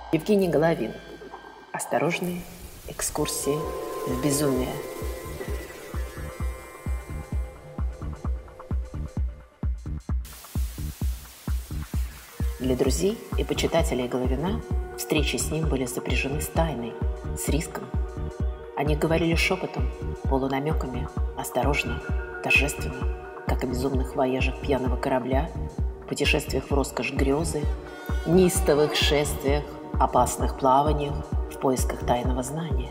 Евгений Головин. Осторожные экскурсии в безумие. Для друзей и почитателей Головина встречи с ним были сопряжены с тайной, с риском. О них говорили шепотом, полунамеками, осторожно, торжественно, как о безумных вояжах пьяного корабля, путешествиях в роскошь грезы, неистовых шествиях, опасных плаваниях в поисках тайного знания.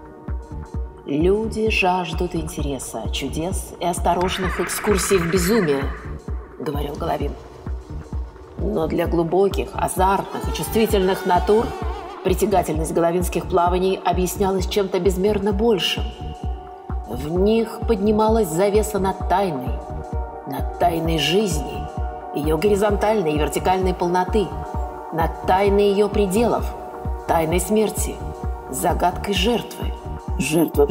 Люди жаждут интереса, чудес и осторожных экскурсий в безумие, говорил Головин. Но для глубоких, азартных и чувствительных натур притягательность головинских плаваний объяснялась чем-то безмерно большим. В них поднималась завеса над тайной жизни, ее горизонтальной и вертикальной полноты, над тайной ее пределов, тайной смерти, загадкой жертвы. Жертва.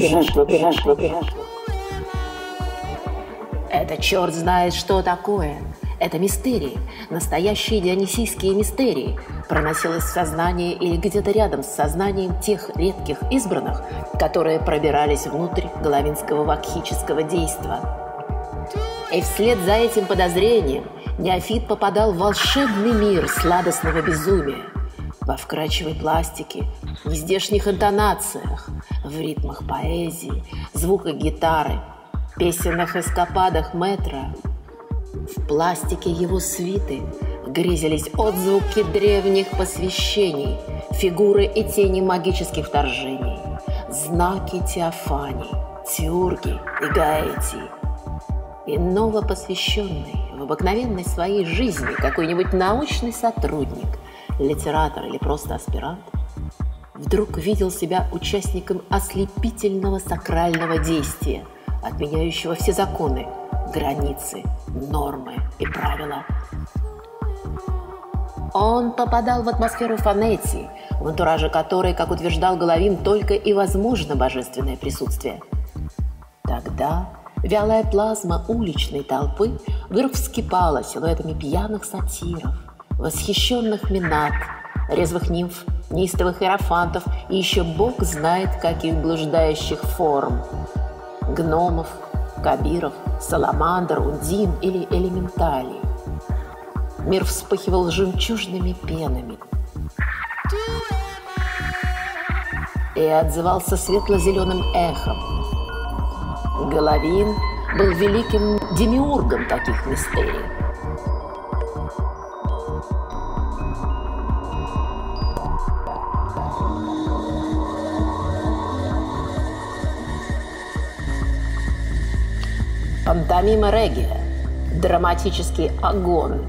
Это черт знает, что такое. Это мистерии, настоящие дионисийские мистерии, проносилось в сознание или где-то рядом с сознанием тех редких избранных, которые пробирались внутрь головинского вакхического действа. И вслед за этим подозрением неофит попадал в волшебный мир сладостного безумия, во вкрадчивой пластике, в нездешних интонациях, в ритмах поэзии, звуках гитары, песенных эскападах мэтра. В пластике его свиты грезились отзвуки древних посвящений, фигуры и тени магических вторжений, знаки теофаний, теурги и гаэтий. И новопосвященный в обыкновенной своей жизни какой-нибудь научный сотрудник, литератор или просто аспирант вдруг видел себя участником ослепительного сакрального действия, отменяющего все законы, границы, нормы и правила. Он попадал в атмосферу фонетии, в антураже которой, как утверждал Головин, только и возможно божественное присутствие. Тогда вялая плазма уличной толпы вдруг вскипала силуэтами пьяных сатиров, восхищенных минат, резвых нимф, неистовых иерофантов и еще бог знает каких блуждающих форм, гномов, кабиров, саламандр, ундин или элементалей. Мир вспыхивал жемчужными пенами и отзывался светло-зеленым эхом. Головин был великим демиургом таких мистерий. Пантомима регия, драматический агон.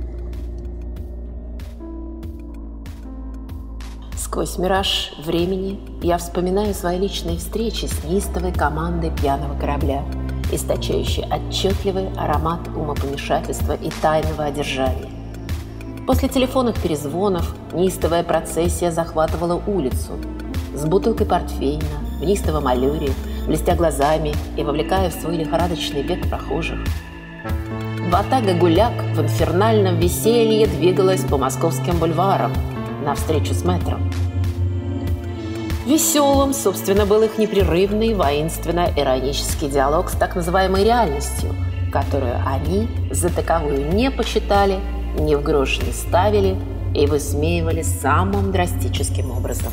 Сквозь мираж времени я вспоминаю свои личные встречи с неистовой командой пьяного корабля, источающей отчетливый аромат умопомешательства и тайного одержания. После телефонных перезвонов неистовая процессия захватывала улицу с бутылкой портвейна, в неистовом аллюре, блестя глазами и вовлекая в свой лихорадочный бег прохожих. Ватага гуляк в инфернальном веселье двигалась по московским бульварам навстречу с мэтром. Веселым, собственно, был их непрерывный, воинственно-иронический диалог с так называемой реальностью, которую они за таковую не почитали, ни в грош не ставили и высмеивали самым драстическим образом.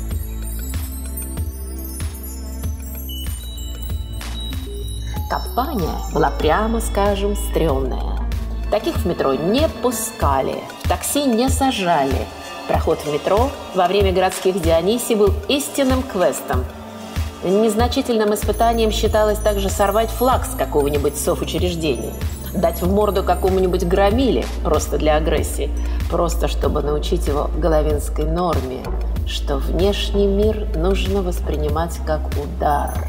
Компания была, прямо скажем, стрёмная. Таких в метро не пускали, в такси не сажали. Проход в метро во время городских Дионисий был истинным квестом. Незначительным испытанием считалось также сорвать флаг с какого-нибудь совучреждения, дать в морду какому-нибудь громиле просто для агрессии, просто чтобы научить его головинской норме, что внешний мир нужно воспринимать как удар.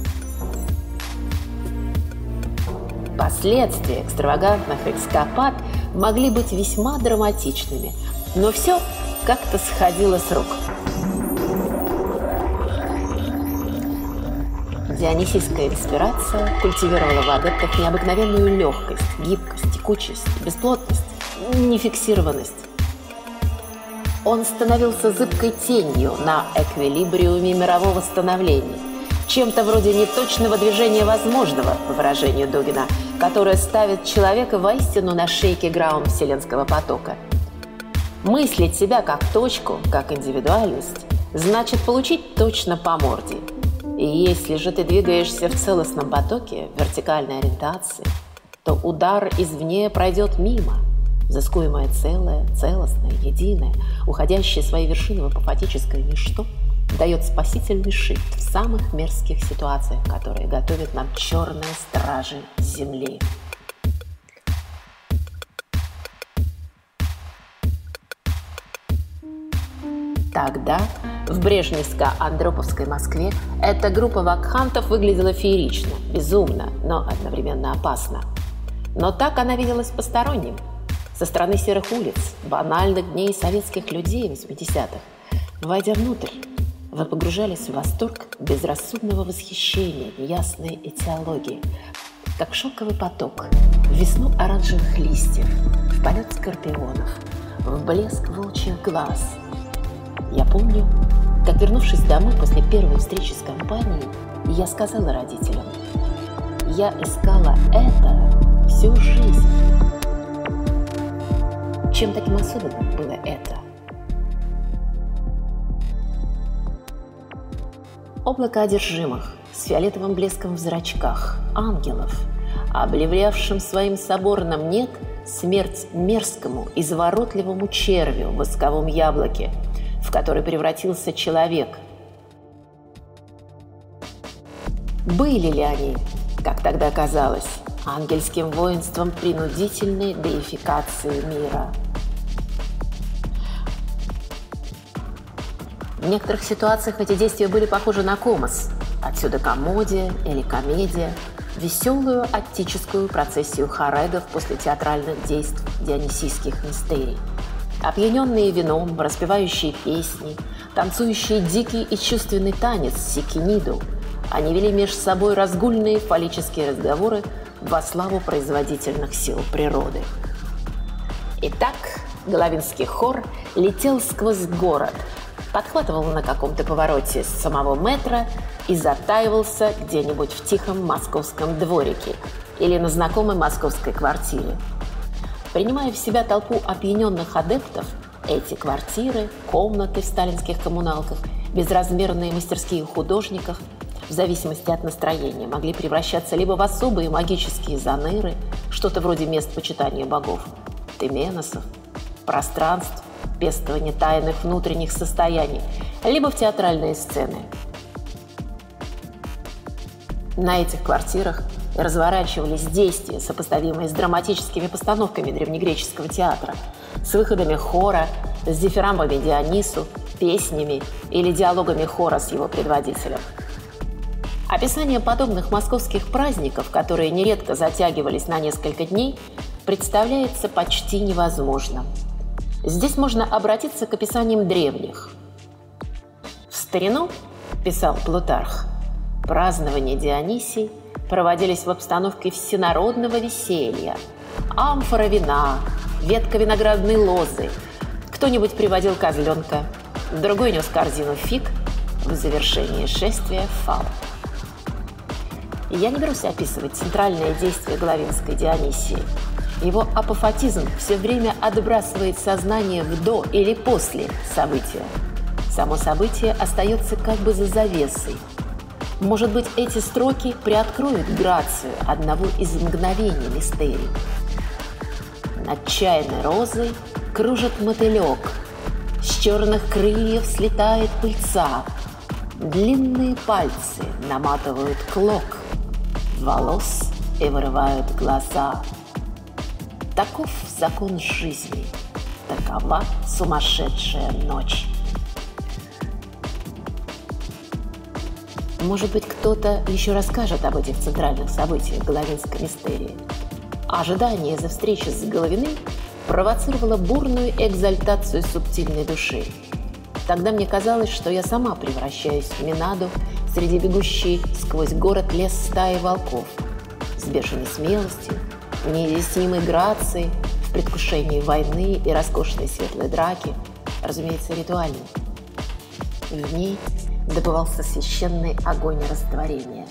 Последствия экстравагантных эскапад могли быть весьма драматичными, но все как-то сходило с рук. Дионисийская инспирация культивировала в адептах необыкновенную легкость, гибкость, текучесть, бесплотность, нефиксированность. Он становился зыбкой тенью на эквилибриуме мирового становления, чем-то вроде неточного движения возможного, по выражению Дугина, которое ставит человека воистину на шейке-граунд вселенского потока. Мыслить себя как точку, как индивидуальность, значит получить точно по морде. И если же ты двигаешься в целостном потоке, вертикальной ориентации, то удар извне пройдет мимо. Взыскуемое целое, целостное, единое, уходящее своей вершины в апофатическое ничто, дает спасительный шифт в самых мерзких ситуациях, которые готовят нам черные стражи Земли. Тогда, в брежневско-андроповской Москве, эта группа вакхантов выглядела феерично, безумно, но одновременно опасно. Но так она виделась посторонним. Со стороны серых улиц, банальных дней советских людей 80-х. Войдя внутрь, вы погружались в восторг безрассудного восхищения, неясной этиологии, как шелковый поток, в весну оранжевых листьев, в полет скорпионов, в блеск волчьих глаз. Я помню, как, вернувшись домой после первой встречи с компанией, я сказала родителям: я искала это всю жизнь. Чем таким особенным было это? Облако одержимых, с фиолетовым блеском в зрачках, ангелов, обливлявшим своим соборным «нет» смерть мерзкому, изворотливому червю в восковом яблоке, в который превратился человек. Были ли они, как тогда казалось, ангельским воинством принудительной деификации мира? В некоторых ситуациях эти действия были похожи на комос, отсюда комодия или комедия, веселую аттическую процессию хорегов после театральных действий дионисийских мистерий. Опьяненные вином, распевающие песни, танцующие дикий и чувственный танец сикиниду, они вели между собой разгульные фаллические разговоры во славу производительных сил природы. Итак, Головинский хор летел сквозь город, подхватывал на каком-то повороте самого метро и затаивался где-нибудь в тихом московском дворике или на знакомой московской квартире. Принимая в себя толпу опьяненных адептов, эти квартиры, комнаты в сталинских коммуналках, безразмерные мастерские художников, в зависимости от настроения, могли превращаться либо в особые магические заныры, что-то вроде мест почитания богов, теменосов, пространств, пестования тайных внутренних состояний, либо в театральные сцены. На этих квартирах разворачивались действия, сопоставимые с драматическими постановками древнегреческого театра, с выходами хора, с дифирамбами Дионису, песнями или диалогами хора с его предводителем. Описание подобных московских праздников, которые нередко затягивались на несколько дней, представляется почти невозможным. Здесь можно обратиться к описаниям древних. В старину, писал Плутарх, празднования Дионисий проводились в обстановке всенародного веселья. Амфора вина, ветка виноградной лозы, кто-нибудь приводил козленка, другой нес корзину фиг, в завершении шествия фал. Я не берусь описывать центральное действие Головинской Дионисии. Его апофатизм все время отбрасывает сознание в до или после события. Само событие остается как бы за завесой. Может быть, эти строки приоткроют грацию одного из мгновений мистерий. Над чайной розой кружит мотылек, с черных крыльев слетает пыльца, длинные пальцы наматывают клок волос и вырывают глаза. Таков закон жизни, такова сумасшедшая ночь. Может быть, кто-то еще расскажет об этих центральных событиях Головинской мистерии. Ожидание за встречи с Головиным провоцировало бурную экзальтацию субтильной души. Тогда мне казалось, что я сама превращаюсь в Минаду среди бегущей сквозь город лес стаи волков, с бешеной смелостью, неизъяснимой грацией, в предвкушении войны и роскошной светлой драки, разумеется, ритуальной. В ней добывался священный огонь растворения.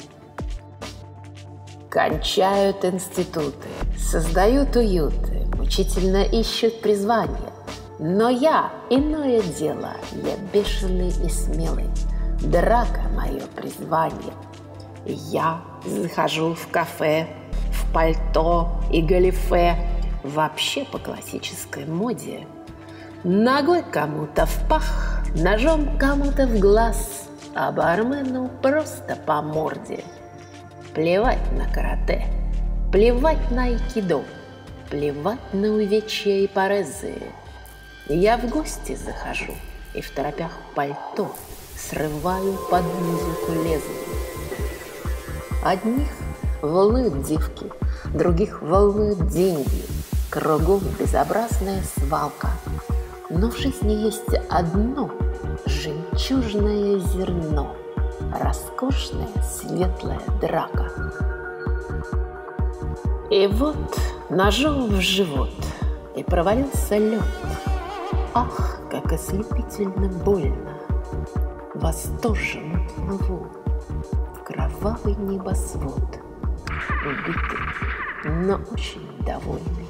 Кончают институты, создают уюты, мучительно ищут призвание. Но я — иное дело, я бешеный и смелый, драка — мое призвание. Я захожу в кафе, в пальто и галифе, вообще по классической моде. Ногой кому-то в пах, ножом кому-то в глаз, а бармену просто по морде. Плевать на карате, плевать на айкидо, плевать на увечья и порезы. Я в гости захожу и в торопях пальто срываю под музыку лезвие. Одних волнуют девки, других волнуют деньги. Кругом безобразная свалка. Но в жизни есть одно жемчужное зерно, роскошная светлая драка. И вот ножом в живот, и провалился лед. Ах, как ослепительно больно! Восторженно плыву в кровавый небосвод, убитый, но очень довольный.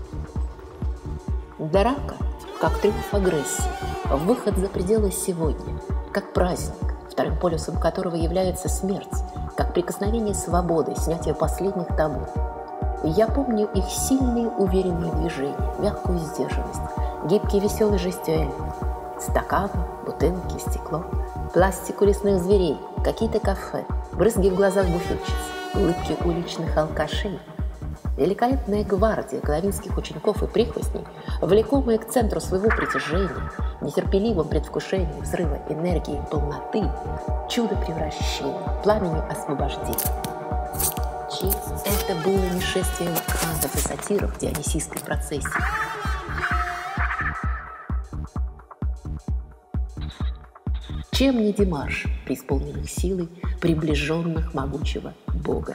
Драка, как триумф агрессии, выход за пределы сегодня, как праздник, вторым полюсом которого является смерть, как прикосновение свободы, снятие последних табу. И я помню их сильные уверенные движения, мягкую сдержанность, гибкий веселый жестюэль, стаканы, бутылки, стекло, пластику лесных зверей, какие-то кафе, брызги в глазах буфетчиц, улыбки уличных алкашей. Великолепная гвардия головинских учеников и прихвостней, влекомая к центру своего притяжения, нетерпеливым предвкушением взрыва энергии и полноты, чудо превращения, пламени освобождения. Чьи это было не шествие лакантов и сатиров в дионисийской процессии. Чем не демарш, преисполненных силой, приближенных могучего Бога?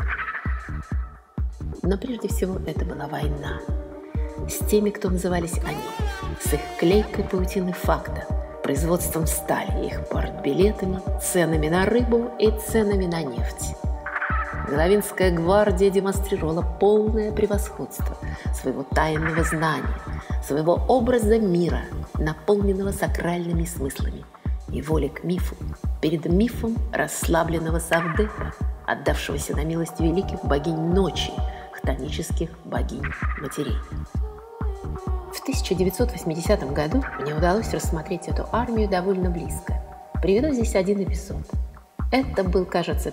Но прежде всего это была война с теми, кто назывались они, с их клейкой паутиной факта, производством стали, их партбилетами, ценами на рыбу и ценами на нефть. Головинская гвардия демонстрировала полное превосходство своего тайного знания, своего образа мира, наполненного сакральными смыслами, и воли к мифу, перед мифом расслабленного Савдепа, отдавшегося на милость великих богинь ночи, хтонических богинь-матерей. В 1980 году мне удалось рассмотреть эту армию довольно близко. Приведу здесь один эпизод. Это был, кажется,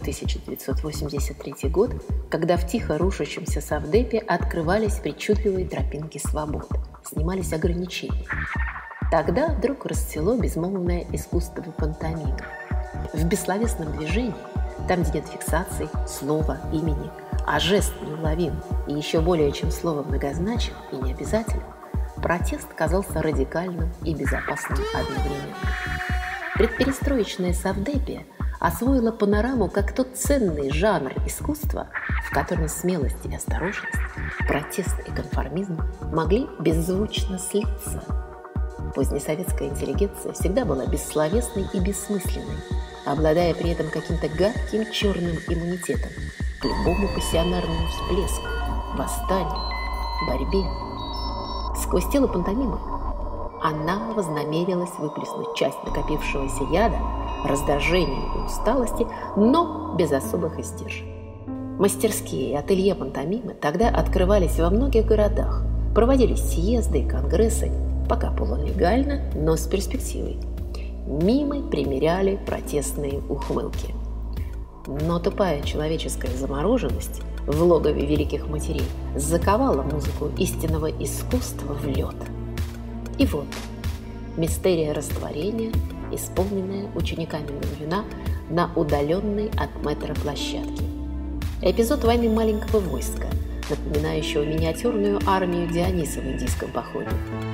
1983 год, когда в тихо рушащемся Савдепе открывались причудливые тропинки свободы, снимались ограничения. Тогда вдруг расцвело безмолвное искусство пантомимы. В бессловесном движении, там, где нет фиксации, слова, имени, а жест неуловим и еще более чем слово многозначен и необязателен, протест казался радикальным и безопасным одновременно. Предперестроечное Савдепе освоила панораму как тот ценный жанр искусства, в котором смелость и осторожность, протест и конформизм могли беззвучно слиться. Позднесоветская интеллигенция всегда была бессловесной и бессмысленной, обладая при этом каким-то гадким черным иммунитетом к любому пассионарному всплеску, восстанию, борьбе. Сквозь тело пантомимы она вознамерилась выплеснуть часть накопившегося яда, раздражения и усталости, но без особых издержек. Мастерские и ателье пантомимы тогда открывались во многих городах, проводились съезды и конгрессы, пока полулегально, но с перспективой. Мимы примеряли протестные ухмылки. Но тупая человеческая замороженность в логове великих матерей заковала музыку истинного искусства в лед. И вот мистерия растворения, исполненная учениками Головина на удаленной от метро площадке. Эпизод войны маленького войска, напоминающего миниатюрную армию Диониса в индийском походе.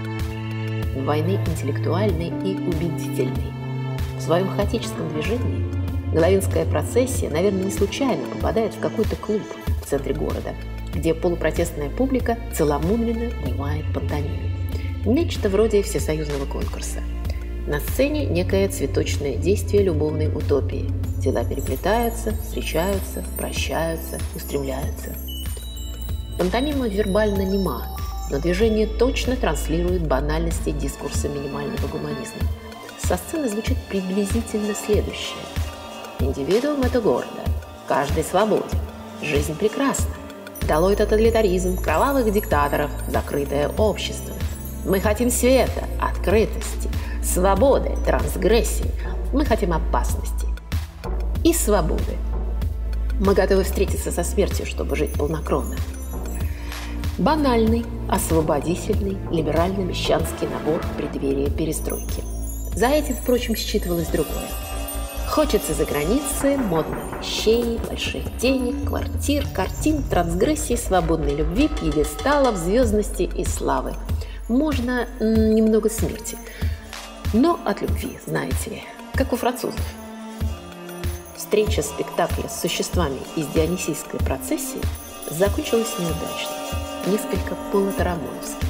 Войны интеллектуальной и убедительной. В своем хаотическом движении головинская процессия, наверное, не случайно попадает в какой-то клуб в центре города, где полупротестная публика целомудренно внимает пантомиме. Нечто вроде всесоюзного конкурса. На сцене некое цветочное действие любовной утопии. Тела переплетаются, встречаются, прощаются, устремляются. Пантомима вербально нема, но движение точно транслирует банальности дискурса минимального гуманизма. Со сцены звучит приблизительно следующее. Индивидуум – это гордо, каждый свободен, жизнь прекрасна. Долой тоталитаризм, кровавых диктаторов, закрытое общество. Мы хотим света, открытости, свободы, трансгрессии. Мы хотим опасности и свободы. Мы готовы встретиться со смертью, чтобы жить полнокровно. Банальный, освободительный, либерально-мещанский набор в преддверии перестройки. За этим, впрочем, считывалось другое. Хочется за границей модных вещей, больших денег, квартир, картин, трансгрессий, свободной любви, пьедесталов, звездности и славы. Можно немного смерти, но от любви, знаете ли, как у французов. Встреча спектакля с существами из дионисийской процессии закончилась неудачно, несколько полутарамоновски.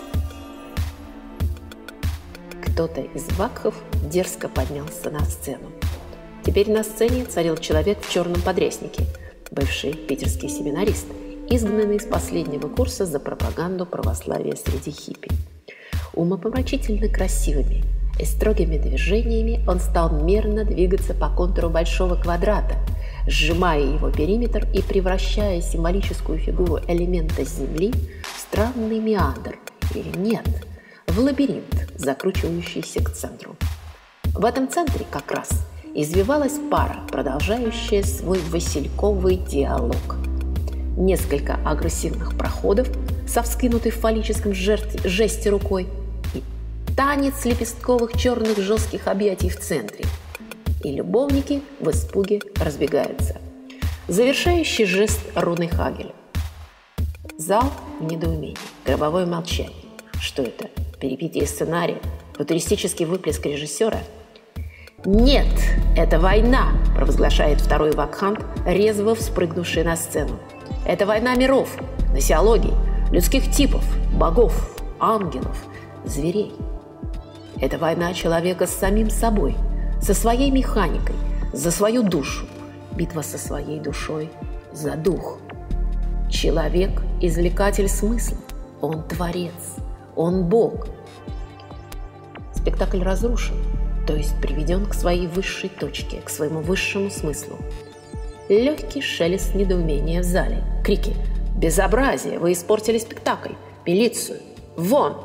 Кто-то из вакхов дерзко поднялся на сцену. Теперь на сцене царил человек в черном подряснике, бывший питерский семинарист, изгнанный из последнего курса за пропаганду православия среди хиппи. Умопомрачительно красивыми и строгими движениями он стал мерно двигаться по контуру большого квадрата, сжимая его периметр и превращая символическую фигуру элемента Земли в странный меандр, или нет, в лабиринт, закручивающийся к центру. В этом центре как раз извивалась пара, продолжающая свой васильковый диалог. Несколько агрессивных проходов со вскинутой в фаллическом жесте рукой и танец лепестковых черных жестких объятий в центре. И любовники в испуге разбегаются. Завершающий жест руны Хагеля. Зал в недоумении, гробовое молчание. Что это? Перипетия сценария? Футуристический выплеск режиссера? «Нет, это война!» – провозглашает второй вакхант, резво вспрыгнувший на сцену. «Это война миров, гносеологий, людских типов, богов, ангелов, зверей. Это война человека с самим собой, со своей механикой, за свою душу. Битва со своей душой за дух. Человек – извлекатель смысла, он творец, он бог». Спектакль разрушен, то есть приведен к своей высшей точке, к своему высшему смыслу. Легкий шелест недоумения в зале, крики «Безобразие! Вы испортили спектакль! Милицию! Вон!»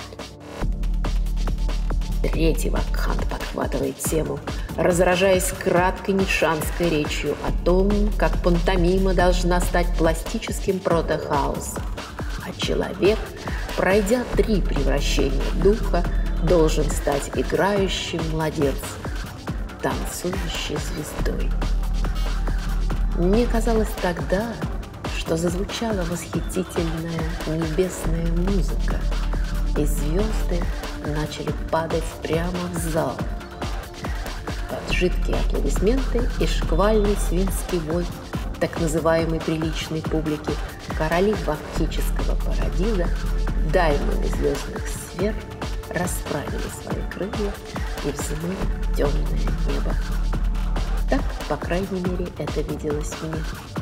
Третий вакхант подхватывает тему, разражаясь краткой ницшанской речью о том, как пантомима должна стать пластическим протохаосом, а человек, пройдя 3 превращения духа, должен стать играющим младенцем, танцующей звездой. Мне казалось тогда, что зазвучала восхитительная небесная музыка, и звезды начали падать прямо в зал. Под жидкие аплодисменты и шквальный свинский вой так называемой приличной публики короли вакхического парадиза, даймоны звездных сфер, расправили свои крылья и взмыли в темное небо. Так, по крайней мере, это виделось мне.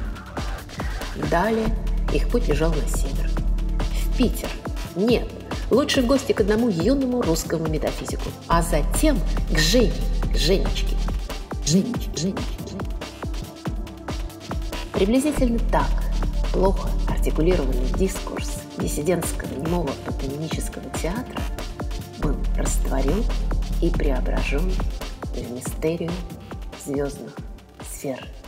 Далее их путь лежал на север. В Питер. Нет, лучше в гости к одному юному русскому метафизику, а затем к Жене, к Женечке. Женечке. Приблизительно так плохо артикулированный дискурс диссидентского немого пантомимического театра был растворен и преображен в мистерию звездных сфер.